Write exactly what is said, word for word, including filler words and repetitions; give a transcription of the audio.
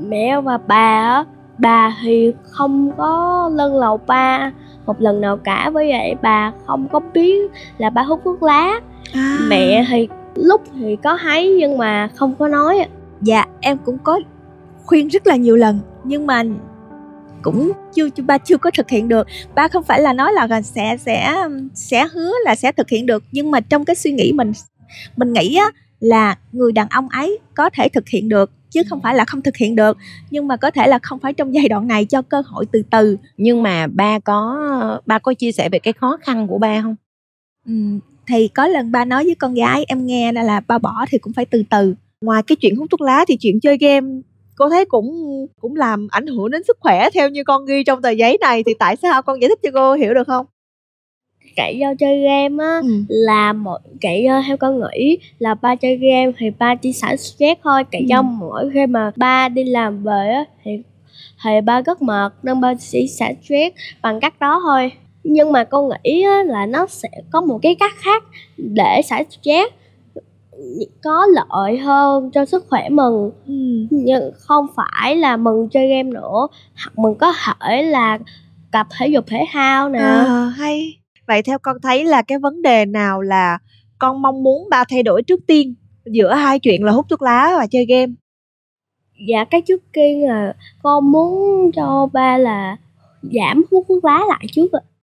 Mẹ và bà á, bà thì không có lân lầu ba một lần nào cả, với lại bà không có biết là ba hút thuốc lá. À. Mẹ thì lúc thì có thấy nhưng mà không có nói. Dạ, em cũng có khuyên rất là nhiều lần nhưng mà cũng chưa ba chưa có thực hiện được. Ba không phải là nói là sẽ sẽ sẽ hứa là sẽ thực hiện được, nhưng mà trong cái suy nghĩ mình mình nghĩ á là người đàn ông ấy có thể thực hiện được chứ không phải là không thực hiện được, nhưng mà có thể là không phải trong giai đoạn này, cho cơ hội từ từ. Nhưng mà ba có ba có chia sẻ về cái khó khăn của ba không? Ừ, thì có lần ba nói với con gái em nghe là ba bỏ thì cũng phải từ từ. Ngoài cái chuyện hút thuốc lá thì chuyện chơi game cô thấy cũng cũng làm ảnh hưởng đến sức khỏe theo như con ghi trong tờ giấy này, thì tại sao con giải thích cho cô hiểu được không? Cái do chơi game á, ừ. là một cái theo con nghĩ là ba chơi game thì ba chỉ xả stress thôi. Cái ừ. do mỗi khi mà ba đi làm về á thì thì ba rất mệt nên ba chỉ xả stress bằng cách đó thôi. Nhưng mà con nghĩ á, là nó sẽ có một cái cách khác để xả stress có lợi hơn cho sức khỏe mình. ừ. Nhưng không phải là mình chơi game nữa, hoặc mình có thể là tập thể dục thể thao nè. À, hay. Vậy theo con thấy là cái vấn đề nào là con mong muốn ba thay đổi trước tiên giữa hai chuyện là hút thuốc lá và chơi game? Dạ, cái trước tiên là con muốn cho ba là giảm hút thuốc lá lại trước ạ.